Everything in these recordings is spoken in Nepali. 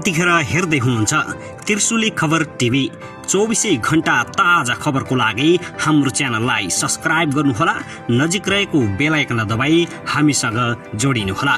यतिखेर हेर्दै हुनुहुन्छ त्रिशुली खबर टिभी। 24 घण्टा ताजा खबरको लागि हाम्रो च्यानललाई सब्स्क्राइब गर्नुहोला, नजिक रहेको बेल आइकन दबाई हामीसँग जोडिनुहोला।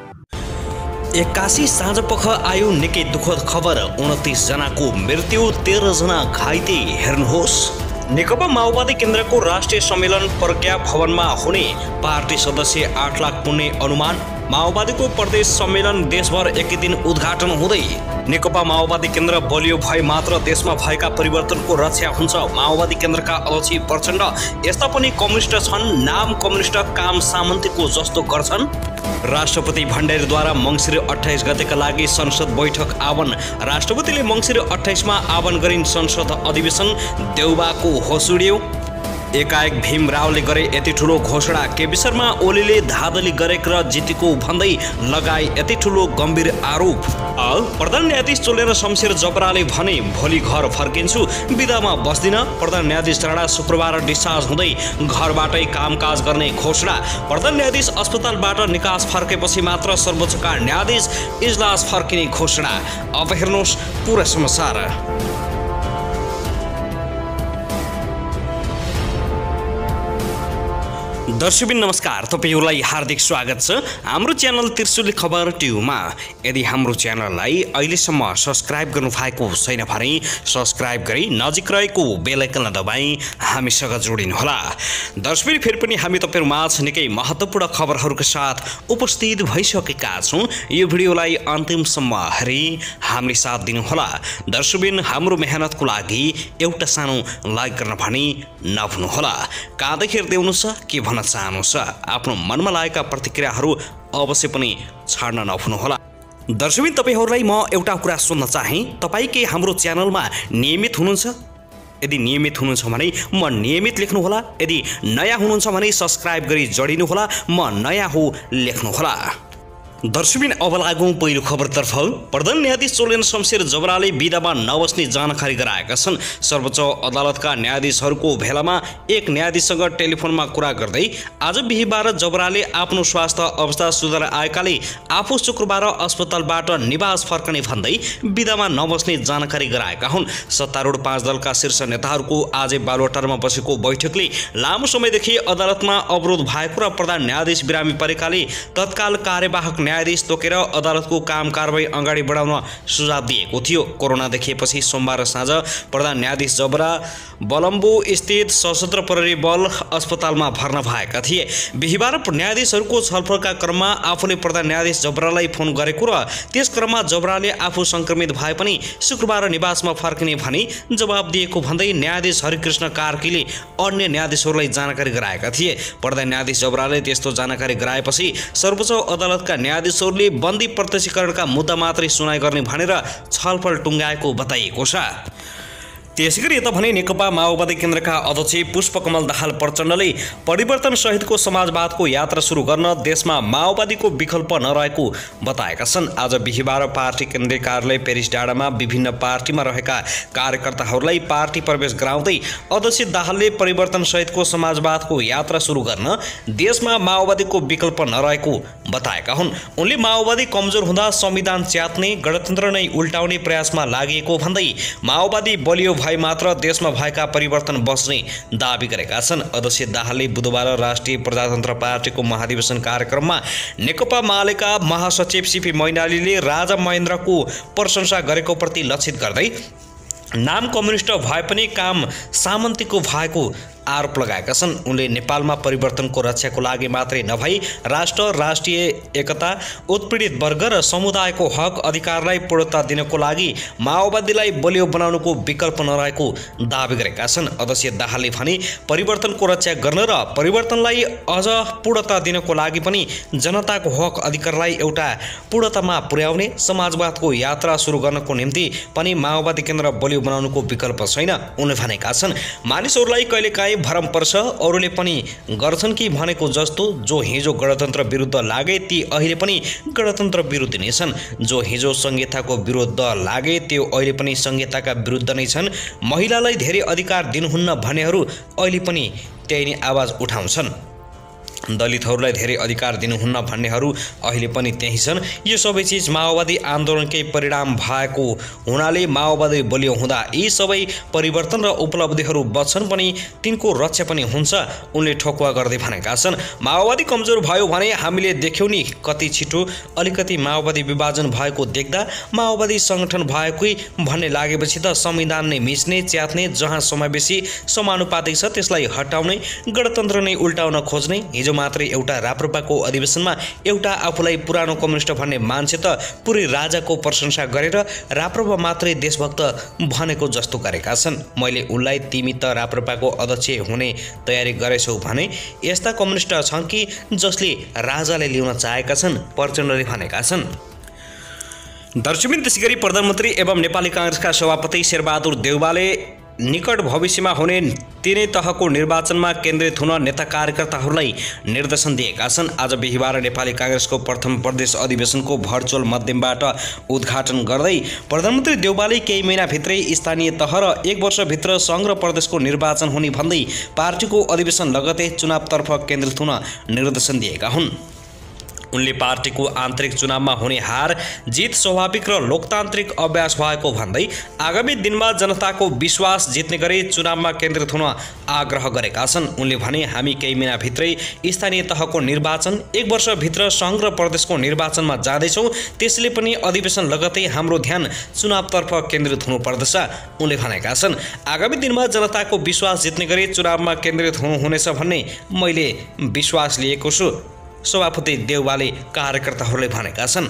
81 साँझपख आयो निकै दुःखद खबर। 29 जनाको मृत्यु, 13 जना घाइते। हेर्नुहोस्। नेकपा माओवादी केन्द्रको राष्ट्रिय सम्मेलन प्रज्ञा भवनमा हुने, पार्टी सदस्य 8 लाख पुग्ने अनुमान। माओवादीको प्रदेश सम्मेलन देशभर एकै दिन उद्घाटन हुँदै। नेकपा माओवादी केन्द्र बलियो भए मात्र देशमा भएका परिवर्तनको रक्षा हुन्छ। माओवादी केन्द्रका अध्यक्ष प्रचण्ड यस्ता पनि कम्युनिस्ट छन्, नाम कम्युनिस्ट, काम सामन्तीको जस्तो गर्छन्। राष्ट्रपति भण्डारीद्वारा मङ्सिर 28 गतेका लागि संसद बैठक आह्वान। राष्ट्रपतिले मङ्सिर 28 मा आह्वान गरिन् संसद अधिवेशन। देउबाको होस उड्यो। एकाएक भीम रावले गरे यति ठुलो घोषणा। केपी शर्मा ओलीले धाँधली गरेको र जितेको भन्दै लगाए यति ठुलो गम्भीर आरोप। प्रधान न्यायाधीश चोलेर शमशेर जबराले भने भोलि घर फर्किन्छु, बिदामा बस्दिन। प्रधान न्यायाधीश राणा शुक्रबार डिस्चार्ज हुँदै घरबाटै कामकाज गर्ने घोषणा। प्रधान न्यायाधीश अस्पतालबाट निकास फर्केपछि मात्र सर्वोच्चका न्यायाधीश इजलास फर्किने घोषणा। अब हेर्नुहोस् पुरा समाचार। दर्शकबिन नमस्कार, तपाईहरुलाई हार्दिक स्वागत छ हाम्रो च्यानल त्रिशुली खबर टिभीमा। यदि हाम्रो च्यानललाई अहिलेसम्म सब्स्क्राइब गर्नु भएको छैन भने सब्स्क्राइब गरी नजिक रहेको बेल आइकन दबाई हामीसँग जोडिनुहोला। दर्शकबिन फेरि पनि हामी तपाईहरु माझ निकै महत्त्वपूर्ण खबरहरुका साथ उपस्थित भइसकेका छौं। यो भिडियोलाई अन्तिमसम्म हेरी हामीले साथ दिनुहोला। दर्शकबिन हाम्रो मेहनतको लागि एउटा सानो लाइक गर्न भने नभुल्नुहोला। कहाँदेखि हेर्दै हुनुहुन्छ, के भन्न चाहनुहुन्छ, आफ्नो मनमा लागेका प्रतिक्रियाहरू अवश्य पनि छाड्न नभुल्नुहोला। दर्शकबिन तपाईहरुलाई म एउटा कुरा सोध्न चाहे, तपाई के हाम्रो च्यानलमा नियमित हुनुहुन्छ? यदि नियमित हुनुहुन्छ भने म नियमित लेख्नुहोला। यदि नयाँ हुनुहुन्छ भने सब्स्क्राइब गरी जोडिनुहोला, म नयाँ हो लेख्नुहोला। दर्शकबिन अब लागौं पहिलो खबरतर्फ। प्रधान न्यायाधीश चोलेन शमशेर जबराले बिदामा नबस्ने जानकारी गराएका छन्। सर्वोच्च अदालतका न्यायाधीशहरूको भेलामा एक न्यायाधीशसँग टेलिफोनमा कुरा गर्दै आज बिहीबार जबराले आफ्नो स्वास्थ्य अवस्था सुधार आएकाले आफू शुक्रबार अस्पतालबाट निवास फर्कने भन्दै बिदामा नबस्ने जानकारी गराएका हुन्। सत्तारूढ 5 दलका शीर्ष नेताहरूको आज बालुवाटारमा बसेको बैठकले लामो समयदेखि अदालतमा अवरोध भएको र प्रधान न्यायाधीश बिरामी परेकाले तत्काल कार्यवाहक न्यायाधीश तोकेर अदालतको काम कारबाही अगाडि बढाउन सुझाव दिएको थियो। कोरोना देखिएपछि सोमबार साँझ प्रधान न्यायाधीश जबरा बलम्बु स्थित सशस्त्र प्रहरी बल अस्पतालमा भर्ना भएका थिए। बिहीबार न्यायाधीशहरूको छलफलका क्रममा आफूले प्रधान न्यायाधीश जबरालाई फोन गरेको र त्यस क्रममा जबराले आफू संक्रमित भए पनि शुक्रबार निवासमा फर्किने भनी जवाब दिएको भन्दै न्यायाधीश हरिकृष्ण कार्कीले अन्य न्यायाधीशहरूलाई जानकारी गराएका थिए। प्रधान न्यायाधीश जबराले त्यस्तो जानकारी गराएपछि सर्वोच्च अदालतका न्यायाधीशहरूले बन्दी प्रत्यक्षीकरणका मुद्दा मात्रै सुनाइ गर्ने भनेर छलफल टुङ्गाएको बताइएको छ। त्यसैगरी यता भने नेकपा माओवादी केन्द्रका अध्यक्ष पुष्पकमल दाहाल प्रचण्डले परिवर्तन सहितको समाजवादको यात्रा सुरु गर्न देशमा माओवादीको विकल्प नरहेको बताएका छन्। आज बिहीबार पार्टी केन्द्रीय कार्यालय पेरिस डाँडामा विभिन्न पार्टीमा रहेका कार्यकर्ताहरूलाई पार्टी प्रवेश गराउँदै अध्यक्ष दाहालले परिवर्तन सहितको समाजवादको यात्रा सुरु गर्न देशमा माओवादीको विकल्प नरहेको बताएका हुन्। उनले माओवादी कमजोर हुँदा संविधान च्यात्ने, गणतन्त्र नै उल्टाउने प्रयासमा लागेको भन्दै माओवादी बलियो भए मात्र देशमा भएका परिवर्तन बस्ने दाबी गरेका छन्। अध्यक्ष दाहालले बुधबार राष्ट्रिय प्रजातन्त्र पार्टीको महाधिवेशन कार्यक्रममा नेकपा मालेका महासचिव सीपी मैनालीले राजा महेन्द्रको प्रशंसा गरेको प्रति लक्षित गर्दै नाम कम्युनिस्ट भए पनि काम सामन्तीको भएको आरोप लगाएका छन्। उनले नेपालमा परिवर्तनको रक्षाको लागि मात्रै नभई राष्ट्र, राष्ट्रिय एकता, उत्पीडित वर्ग र समुदायको हक अधिकारलाई पूर्णता दिनको लागि माओवादीलाई बलियो बनाउनुको विकल्प नरहेको दाबी गरेका छन्। अध्यक्ष दाहालले भने परिवर्तनको रक्षा गर्न र परिवर्तनलाई अझ पूर्णता दिनको लागि पनि जनताको हक अधिकारलाई एउटा पूर्णतामा पुर्याउने समाजवादको यात्रा सुरु गर्नको निम्ति पनि माओवादी केन्द्र बलियो बनाउनुको विकल्प छैन। उनले भनेका छन्, मानिसहरूलाई कहिलेकाहीँ भरम पर्छ, अरूले पनि गर्छन् कि भनेको जस्तो जो हिजो गणतन्त्र विरुद्ध लागे ती अहिले पनि गणतन्त्र विरुद्ध नै छन्। जो हिजो संहिताको विरुद्ध लागे त्यो अहिले पनि संहिताका विरुद्ध नै छन्। महिलालाई धेरै अधिकार दिनुहुन्न भन्नेहरू अहिले पनि त्यही नै आवाज उठाउँछन्। दलितहरूलाई धेरै अधिकार दिनुहुन्न भन्नेहरू अहिले पनि त्यही छन्। यो सबै चिज माओवादी आन्दोलनकै परिणाम भएको हुनाले माओवादी बलियो हुँदा यी सबै परिवर्तन र उपलब्धिहरू बच्छन् पनि तिनको रक्षा पनि हुन्छ, उनले ठोकुवा गर्दै भनेका छन्। माओवादी कमजोर भयो भने हामीले देख्यौँ नि, कति छिटो अलिकति माओवादी विभाजन भएको देख्दा माओवादी सङ्गठन भएकै भन्ने लागेपछि त संविधान नै मिच्ने च्यात्ने, जहाँ समावेशी समानुपातिक छ त्यसलाई हटाउने, गणतन्त्र नै उल्टाउन खोज्ने। हिजो मात्रै एउटा राप्रपाको अधिवेशनमा एउटा आफूलाई पुरानो कम्युनिस्ट भन्ने मान्छे त पुरै राजाको प्रशंसा गरेर राप्रपा मात्रै देशभक्त भनेको जस्तो गरेका छन्। मैले उनलाई तिमी त राप्रपाको अध्यक्ष हुने तयारी गरेछौ भने यस्ता कम्युनिस्ट छन् कि जसले राजालाई ल्याउन चाहेका छन्, प्रचण्डले भनेका छन्। दर्शकबिन त्यसैगरी प्रधानमन्त्री एवं नेपाली काङ्ग्रेसका सभापति शेरबहादुर देउवाले निकट भविष्यमा हुने तीनै तहको निर्वाचनमा केन्द्रित हुन नेता कार्यकर्ताहरूलाई निर्देशन दिएका छन्। आज बिहिबार नेपाली काङ्ग्रेसको प्रथम प्रदेश अधिवेशनको भर्चुअल माध्यमबाट उद्घाटन गर्दै प्रधानमन्त्री देउवाले केही महिनाभित्रै स्थानीय तह र 1 वर्षभित्र सङ्घ र प्रदेशको निर्वाचन हुने भन्दै पार्टीको अधिवेशन लगतै चुनावतर्फ केन्द्रित हुन निर्देशन दिएका हुन्। उनले पार्टीको आन्तरिक चुनावमा हुने हार जित स्वाभाविक र लोकतान्त्रिक अभ्यास भएको भन्दै आगामी दिनमा जनताको विश्वास जित्ने गरी चुनावमा केन्द्रित हुन आग्रह गरेका छन्। उनले भने हामी केही महिनाभित्रै स्थानीय तहको निर्वाचन, 1 वर्षभित्र सङ्घ र प्रदेशको निर्वाचनमा जाँदैछौँ, त्यसले पनि अधिवेशन लगतै हाम्रो ध्यान चुनावतर्फ केन्द्रित हुनुपर्दछ, उनले भनेका छन्। आगामी दिनमा जनताको विश्वास जित्ने गरी चुनावमा केन्द्रित हुनुहुनेछ भन्ने मैले विश्वास लिएको छु, सभापति देउवाले कार्यकर्ताहरूले भनेका छन्।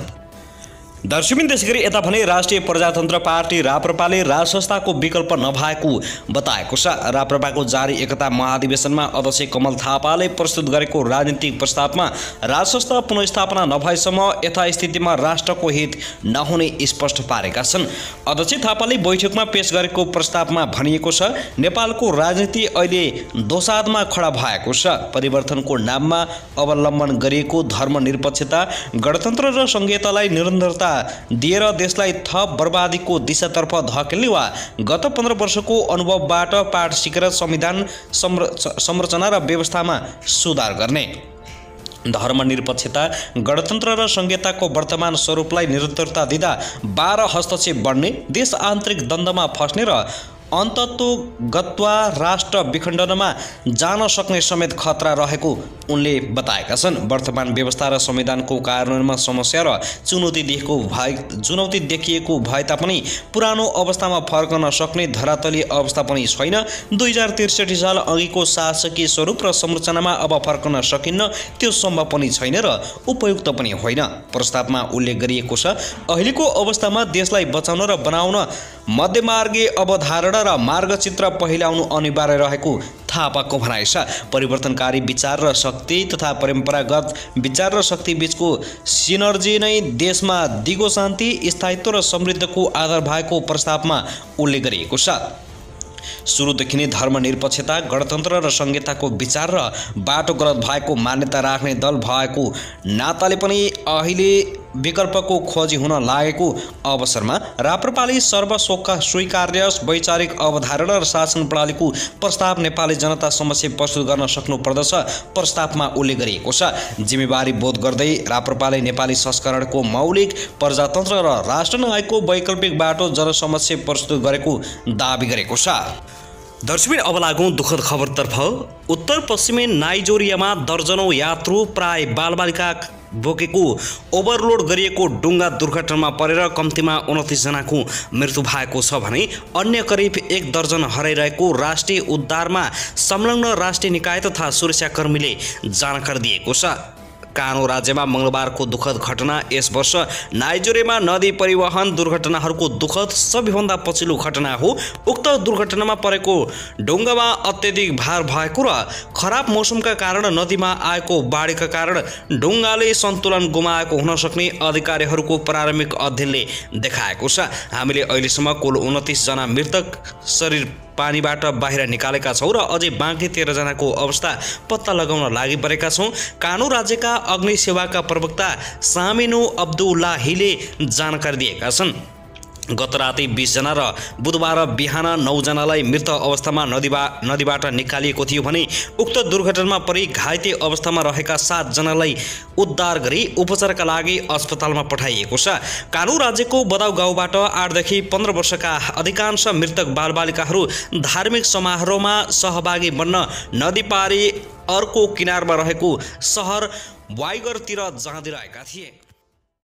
दर्शकबिन त्यसैगरी यता भने राष्ट्रिय प्रजातन्त्र पार्टी राप्रपाले राजसंस्थाको विकल्प नभएको बताएको छ। राप्रपाको जारी एकता महाधिवेशनमा अध्यक्ष कमल थापाले प्रस्तुत गरेको राजनीतिक प्रस्तावमा राजसंस्था पुनर्स्थापना नभएसम्म यथास्थितिमा राष्ट्रको हित नहुने स्पष्ट पारेका छन्। अध्यक्ष थापाले बैठकमा पेश गरेको प्रस्तावमा भनिएको छ, नेपालको राजनीति अहिले दोसादमा खडा भएको छ। परिवर्तनको नाममा अवलम्बन गरिएको धर्मनिरपेक्षता, गणतन्त्र र संघीयतालाई निरन्तरता दिएर देशलाई थप बर्बादीको दिशातर्फ धकेल्ने वा गत 15 वर्षको अनुभवबाट पाठ सिकेर संविधान संरचना र व्यवस्थामा सुधार गर्ने, धर्मनिरपेक्षता, गणतन्त्र र संघीयताको वर्तमान स्वरूपलाई निरन्तरता दिँदा 12 हस्तक्षेप बढ्ने, देश आन्तरिक द्वन्द्वमा फस्ने र अन्तत्वगत्वा राष्ट्र विखण्डनमा जान सक्ने समेत खतरा रहेको उनले बताएका छन्। वर्तमान व्यवस्था र संविधानको कार्यान्वयनमा समस्या र चुनौती देखिएको भए तापनि पुरानो अवस्थामा फर्कन सक्ने धरातलीय अवस्था पनि छैन। 2063 साल अघिको शासकीय स्वरूप र संरचनामा अब फर्कन सकिन्न, त्यो सम्भव पनि छैन र उपयुक्त पनि होइन। प्रस्तावमा उल्लेख गरिएको छ, अहिलेको अवस्थामा देशलाई बचाउन र बनाउन मध्यमार्गीय अवधारणा र मार्गचित्र पहिल्याउनु अनिवार्य रहेको थापाको भनाइ छ। परिवर्तनकारी विचार र शक्ति तथा परम्परागत विचार र शक्ति बीचको सिनर्जी नै देशमा दिगो शान्ति, स्थायित्व र समृद्धिको आधार भएको प्रस्तावमा उल्लेख गरिएको छ। सुरुदेखि नै धर्मनिरपेक्षता, गणतन्त्र र संघीयताको विचार र बाटो गलत भएको मान्यता राख्ने दल भएको नाताले पनि अहिले विकल्पको खोजी हुन लागेको अवसरमा राप्रपाले सर्वस्वीकार्य वैचारिक अवधारणा र शासन प्रणालीको प्रस्ताव नेपाली जनता समक्ष प्रस्तुत गर्न सक्नुपर्दछ, प्रस्तावमा उल्लेख गरिएको छ। जिम्मेवारी बोध गर्दै राप्रपाले नेपाली संस्करणको मौलिक प्रजातन्त्र र राष्ट्र न्यायको वैकल्पिक बाटो जनसमक्ष प्रस्तुत गरेको दावी गरेको छ। दर्शकबिन अब लागौँ दुःखद खबरतर्फ। उत्तर पश्चिमी नाइजेरियामा दर्जनौं यात्रु प्राय बालबालिका बोकेको ओभरलोड गरिएको डुङ्गा दुर्घटनामा परेर कम्तीमा 29 जनाको मृत्यु भएको छ भने अन्य करिब 1 दर्जन हराइरहेको राष्ट्रिय उद्धारमा संलग्न राष्ट्रिय निकाय तथा सुरक्षाकर्मीले जानकारी दिएको छ। कानो राज्यमा मंगलबारको दुःखद घटना यस वर्ष नाइजेरियामा नदी परिवहन दुर्घटनाहरूको दुःखद सबैभन्दा पछिल्लो घटना हो। उक्त दुर्घटनामा परेको डुङ्गामा अत्यधिक भार भएको र खराब मौसमका कारण नदीमा आएको बाढीका कारण डुङ्गाले सन्तुलन गुमाएको हुन सक्ने अधिकारीहरूको प्रारम्भिक अध्ययनले देखाएको छ। हामीले अहिलेसम्म कुल 29 जना मृतक शरीर पानीबाट बाहिर निकालेका छौँ र अझै बाँकी 13 जनाको अवस्था पत्ता लगाउन लागि परेका छौँ। कानो राज्यका अग्नि सेवाका प्रवक्ता सामिनो अब्दुल्लाहीले जानकारी दिएका छन्। गत राति 20 जना र बुधबार बिहान 9 जनालाई मृत अवस्थामा नदीबाट निकालिएको थियो भने उक्त दुर्घटनामा परि घाइते अवस्थामा रहेका 7 जनालाई उद्धार गरी उपचारका लागि अस्पतालमा पठाइएको छ। कानू राज्यको बदाउ गाउँबाट 8 देखि 15 वर्षका अधिकांश मृतक बालबालिकाहरू धार्मिक समारोहमा सहभागी बन्न नदी पारी अर्को किनारमा रहेको सहर वाइगरतिर जाँदै रहेका थिए।